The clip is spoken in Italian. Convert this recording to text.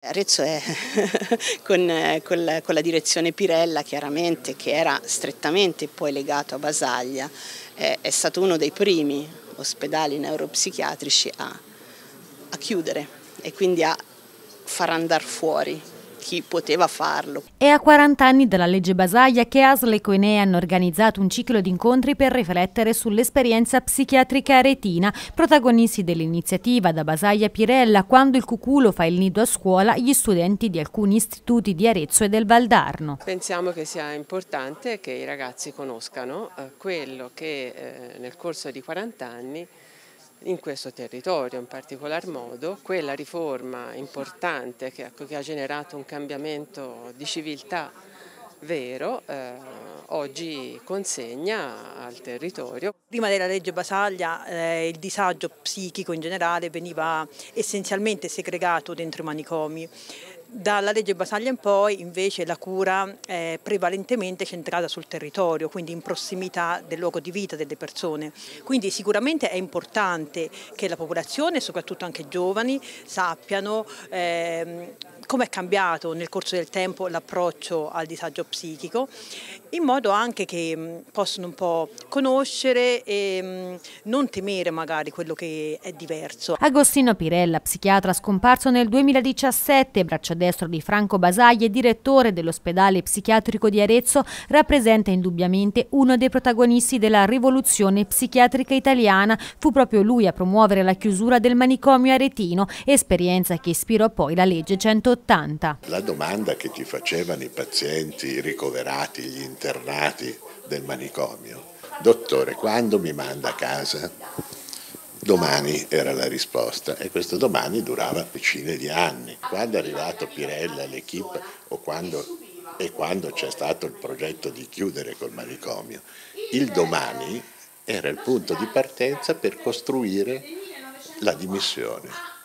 Arezzo è con la direzione Pirella, chiaramente, che era strettamente poi legato a Basaglia, è stato uno dei primi ospedali neuropsichiatrici a chiudere e quindi a far andare fuori chi poteva farlo. È a 40 anni dalla legge Basaglia che ASL e Coenea hanno organizzato un ciclo di incontri per riflettere sull'esperienza psichiatrica aretina. Protagonisti dell'iniziativa da Basaglia a Pirella, quando il cuculo fa il nido a scuola, gli studenti di alcuni istituti di Arezzo e del Valdarno. Pensiamo che sia importante che i ragazzi conoscano quello che nel corso di 40 anni in questo territorio, in particolar modo, quella riforma importante che ha generato un cambiamento di civiltà vero, oggi consegna al territorio. Prima della legge Basaglia il disagio psichico in generale veniva essenzialmente segregato dentro i manicomi. Dalla legge Basaglia in poi invece la cura è prevalentemente centrata sul territorio, quindi in prossimità del luogo di vita delle persone. Quindi sicuramente è importante che la popolazione, soprattutto anche giovani, sappiano come è cambiato nel corso del tempo l'approccio al disagio psichico, in modo anche che possano un po' conoscere e non temere magari quello che è diverso. Agostino Pirella, psichiatra scomparso nel 2017, braccio destro di Franco Basaglia e direttore dell'ospedale psichiatrico di Arezzo, rappresenta indubbiamente uno dei protagonisti della rivoluzione psichiatrica italiana. Fu proprio lui a promuovere la chiusura del manicomio aretino, esperienza che ispirò poi la legge 180. La domanda che ti facevano i pazienti ricoverati, gli internati del manicomio: dottore, quando mi manda a casa? Domani era la risposta, e questo domani durava decine di anni. Quando è arrivato Pirella, l'equipe, e quando c'è stato il progetto di chiudere col manicomio, il domani era il punto di partenza per costruire la dimissione.